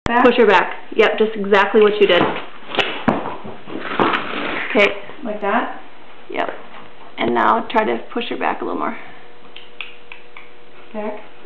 back? Push her back. Yep, just exactly what you did. Okay. Like that? Yep. And now try to push her back a little more. Back.